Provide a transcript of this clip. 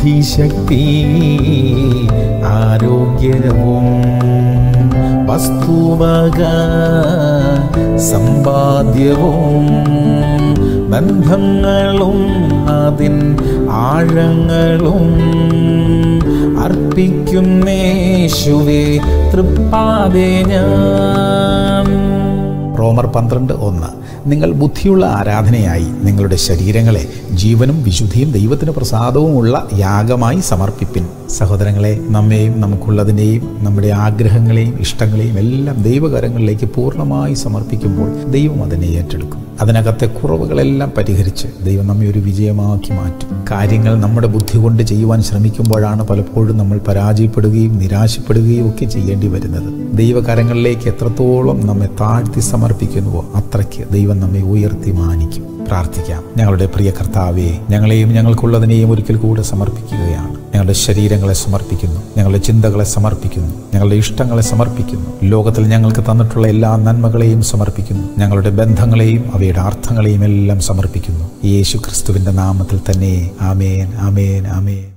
ബുദ്ധിശക്തി ആരോഗ്യവും വസ്തുവക സമ്പാദ്യവും ബന്ധങ്ങളും അതിൻ ആഴങ്ങളും അർപ്പിക്കുന്നേശുവേ തൃപ്പാദേ ഞാൻ. റോമർ 12:1. നിങ്ങൾ ബുദ്ധിയുള്ള ആരാധനയായി നിങ്ങളുടെ ശരീരങ്ങളെ ജീവനും വിശുദ്ധിയും ദൈവത്തിന് പ്രസാദവുമുള്ള യാഗമായി സമർപ്പിപ്പിൻ. സഹോദരങ്ങളെ, നമ്മെയും നമുക്കുള്ളതിനെയും നമ്മുടെ ആഗ്രഹങ്ങളെയും ഇഷ്ടങ്ങളെയും എല്ലാം ദൈവകരങ്ങളിലേക്ക് പൂർണ്ണമായി സമർപ്പിക്കുമ്പോൾ ദൈവം അതിനെ ഏറ്റെടുക്കും. അതിനകത്തെ കുറവുകളെല്ലാം പരിഹരിച്ച് ദൈവം നമ്മെ ഒരു വിജയമാക്കി മാറ്റും. കാര്യങ്ങൾ നമ്മുടെ ബുദ്ധി കൊണ്ട് ചെയ്യുവാൻ ശ്രമിക്കുമ്പോഴാണ് പലപ്പോഴും നമ്മൾ പരാജയപ്പെടുകയും നിരാശപ്പെടുകയും ഒക്കെ ചെയ്യേണ്ടി വരുന്നത്. ദൈവകരങ്ങളിലേക്ക് എത്രത്തോളം നമ്മെ താഴ്ത്തി സമർപ്പിക്കുന്നുവോ അത്രയ്ക്ക് ദൈവം നമ്മെ ഉയർത്തി മാനിക്കും. പ്രാർത്ഥിക്കാം. ഞങ്ങളുടെ പ്രിയ കർത്താവേ, ഞങ്ങളെയും ഞങ്ങൾക്കുള്ളതിനെയും ഒരിക്കൽ കൂടെ സമർപ്പിക്കുകയാണ്. ഞങ്ങളുടെ ശരീരങ്ങളെ സമർപ്പിക്കുന്നു, ഞങ്ങളുടെ ചിന്തകളെ സമർപ്പിക്കുന്നു, ഞങ്ങളുടെ ഇഷ്ടങ്ങളെ സമർപ്പിക്കുന്നു, ലോകത്തിൽ ഞങ്ങൾക്ക് തന്നിട്ടുള്ള എല്ലാ നന്മകളെയും സമർപ്പിക്കുന്നു, ഞങ്ങളുടെ ബന്ധങ്ങളെയും അവയുടെ അർത്ഥങ്ങളെയും എല്ലാം സമർപ്പിക്കുന്നു. യേശു ക്രിസ്തുവിന്റെ നാമത്തിൽ തന്നെ. ആമേൻ, ആമേൻ, ആമേൻ.